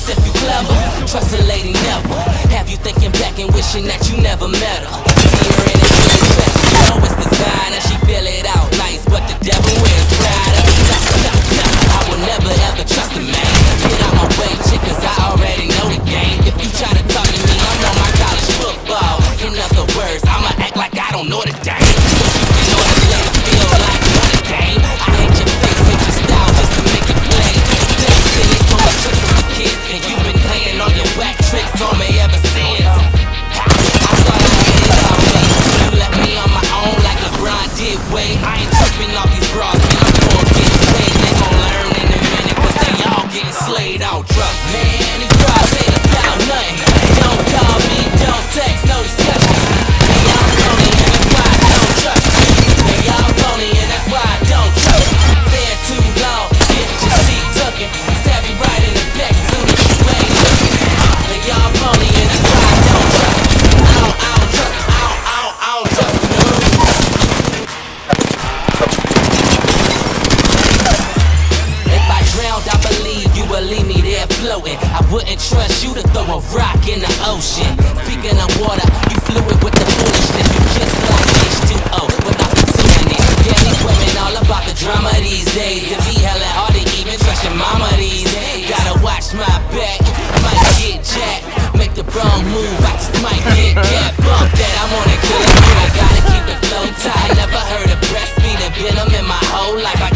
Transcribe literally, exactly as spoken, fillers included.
if you clever. Trust a lady never. Have you thinking back and wishing that you never met her. See her in a really dress, you know it's design, and she feel it out nice, but the devil wears Prada. I will never ever trust a man. Get out my way, chick, cause I already know the game. If you try to talk to me, I'm on my college football. In other words, I'ma act like I don't know the game. You know this lady feel like you know the game. I hate your face, hate your style, just to make it play. Never seen it from a tricks with the kids, and you've been playing all your whack tricks on me ever since. I thought I had it already. You left me on my own like LeBron did Wade. I ain't tripping off these bras, man, I'm for getting paid. They gon' learn in a minute, cause they all getting slayed on drugs. Man, these bras ain't about nothing. Don't call me, don't text, no discussion. They all phony, and that's why I don't trust you. They all phony, and that's why I don't trust you. Stay too long, get your seat tucking. Stab you right in the back soon as you ain't looking. They all phony, and that's why I don't trust you. I don't, I don't trust you. I don't, I don't, I don't trust you. If I drowned, I believe you will leave me there floating. I wouldn't trust you to throw a rock in the ocean. Speaking of water, you flew